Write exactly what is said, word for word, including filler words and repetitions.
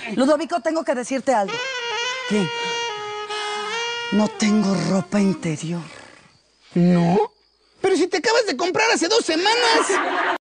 Ludovico, tengo que decirte algo. ¿Qué? No tengo ropa interior. ¿No? Pero si te acabas de comprar hace dos semanas.